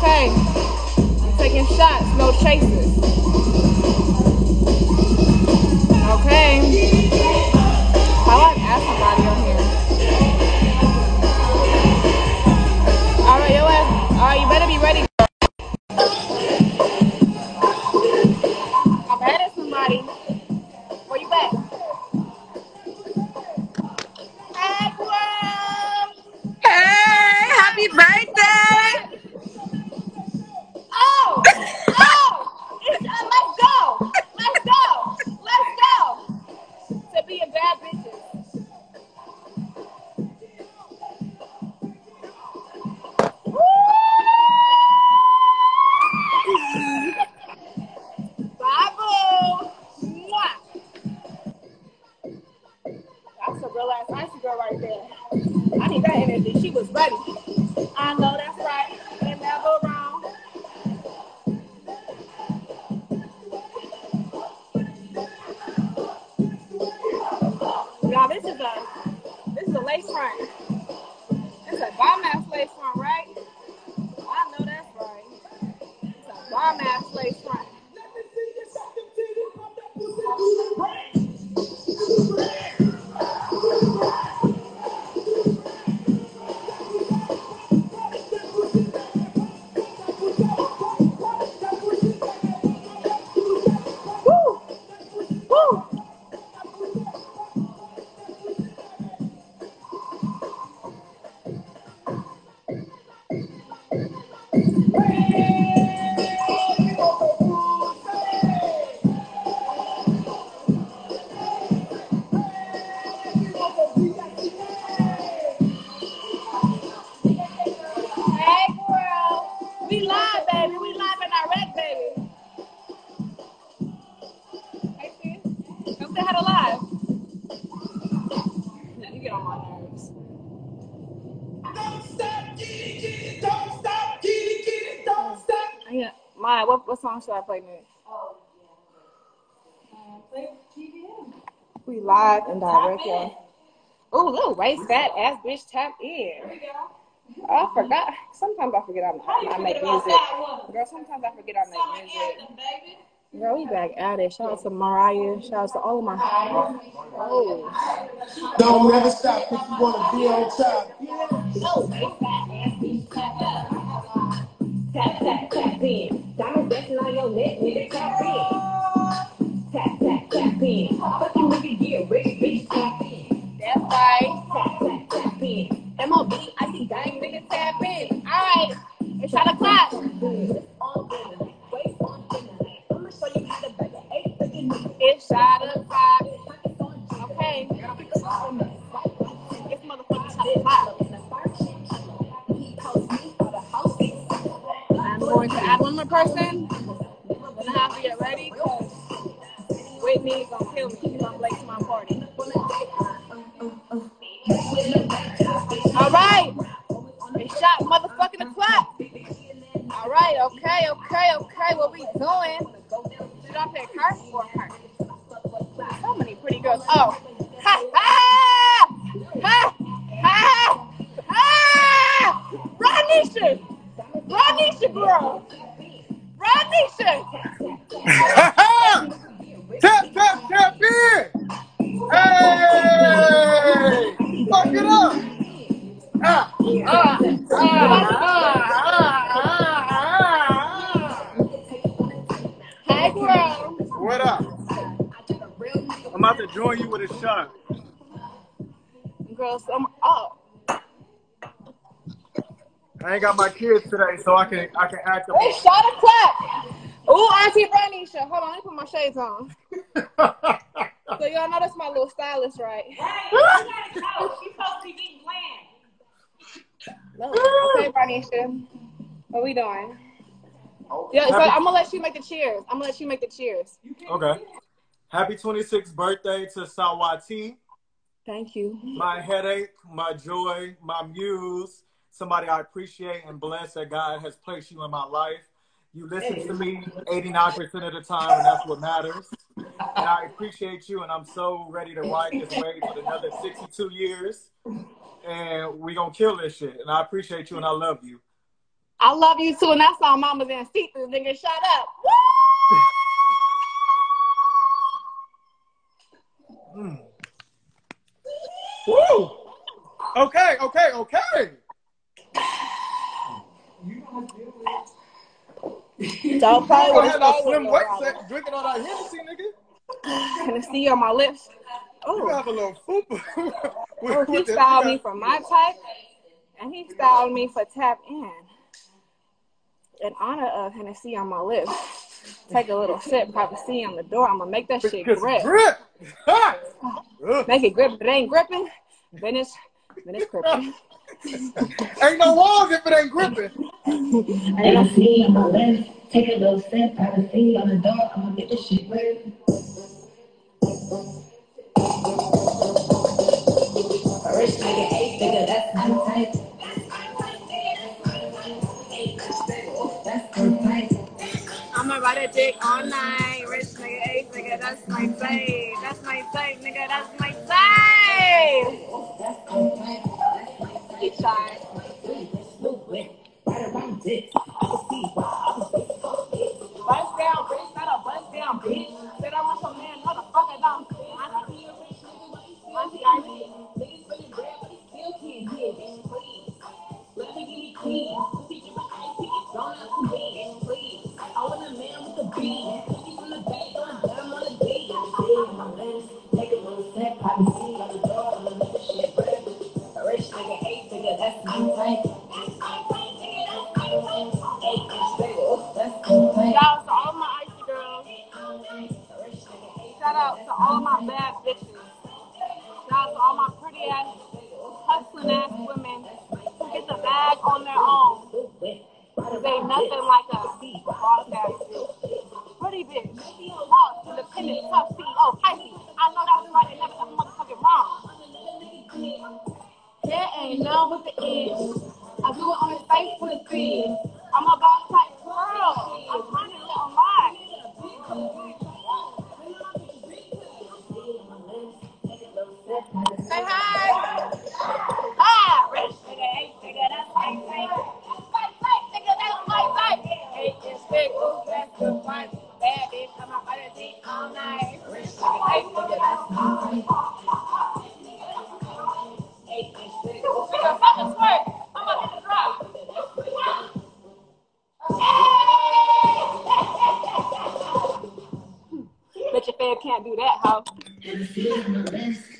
Okay. I'm taking shots, no chasers. Okay. I like to ask somebody on here. Alright, yo ass. Alright, you better be ready. I'm at somebody. Where you at? Hey, girl! Hey, happy birthday! Oh! Let's go! Let's go! Let's go! To be a bad bitches. Bye, boo! Mwah! That's a real ass icy girl right there. I need that energy. She was ready. I know that's right. And never wrong. Y'all, this is a lace front. It's a bomb ass lace front, right? I know that's right. It's a bomb ass lace front. Woo! Woo! Hey, girl. We live, baby. We live and direct, baby. Hey, sis. Come say hello live. You get on my nerves. Don't stop, get it, don't stop, get it, don't stop. Yeah. Maya, what song should I play next? Play TVM. We live and direct, y'all. Ooh, little waist fat ass bitch tap in. I forgot. Sometimes I forget I make music. Girl, sometimes I forget I make music. Girl, we back at it. Shout out to Mariah. Shout out to all of my. Oh. Don't ever stop if you want to be on top. Tap, tap, tap in. Diamonds dancing on your neck, nigga, tap in. Tap, tap, tap in. Fuck you, nigga, get rich, bitch, tap in. That's right. Tap, tap, tap in. MOB, I see gang niggas tap in. Alright. It's shot o'clock. It's shot o'clock. Okay. It's motherfucking shot o'clock. I'm going to add one more person. I'm gonna have to get ready because Whitney's gonna kill me. She's gonna late to my party. Alright. It's shot motherfucking o'clock. Alright, okay. What we doing? Should I pick her or her? So many pretty girls. Oh. Ha ha! Ha ha! Ha! Ronisha, girl. Ronisha. Tap, tap, tap in. Hey! Fuck it up. Hey, girl. What up? I'm about to join you with a shot. Girls, I'm up. I ain't got my kids today, so I can act them. It's shot o'clock. Ooh, Auntie Ronisha. Hold on, let me put my shades on. So y'all know that's my little stylist, right? Hey, you gotta go. She's supposed to be getting bland. Okay, Ronisha. What we doing? Yeah, so I'm gonna let you make the cheers. Okay. Happy 26th birthday to Sawati. Thank you. My headache, my joy, my muse. Somebody I appreciate and bless that God has placed you in my life. You listen to me 89% of the time, and that's what matters. And I appreciate you, and I'm so ready to ride this wave for another 62 years. And we gonna kill this shit. And I appreciate you, and I love you. I I love you too, and I saw mamas in see-through, nigga. Shut up. Woo! Woo! Okay. Don't play You with don't have no it. slim weight set drinking all that Hennessy, nigga. Hennessy on my lips. You Oh, have a little fupa. he styled me for my type, and he styled me for tap in. In honor of Hennessy on my lips. Take a little sip, probably see on the door. I'm gonna make that shit grip. Make it grip. If it ain't gripping, then it's gripping. Ain't no walls if it ain't gripping. Hennessy on my lips. Take a little sip, probably see on the door. I'm gonna get this shit grip. A rich nigga, 8-figure, that's my type. That's my type. I'ma ride a dick all night. Rich nigga, 8-figure, that's my type. That's my type, nigga, that's my type. He shy. Bust down, bitch, not a bust down, bitch. Said I want some man, motherfucker, don't. I see you, bitch, nigga, but you want the niggas really bad, but he still can't get it, please. Let me give me clean. Pussy dripping icy, don't have to be, please. I want a man with a beat. Pussy from the back, don't let him on the beat. Take a little sip, probably see on the door. I'm gonna make this shit grip. A rich nigga, 8-figure, that's my type. Shout out to all my icy girls. Shout out to all my bad bitches. Shout out to all my pretty ass, hustling ass women who get the bag on their own. Cause ain't nothing like a boss ass bitch. Pretty bitch. Boss, independent, tough CEO, Pisces. I know that was right and never ever motherfucking wrong. There ain't none with the edge. I do it on his face with his feet. I'm a boss type girl. I'm trying to live on life. Say hi. Hi. Rich nigga, 8-figure, that's my type. That's my type, nigga, that's my type. 8 is big, ooh, that's the one. Bad bitch, I'm a butter dick all night. Rich nigga, 8-figure, that's my type. Nigga, fucking squirt. I'm gonna hit the drop. Bet your fam can't do that, ho.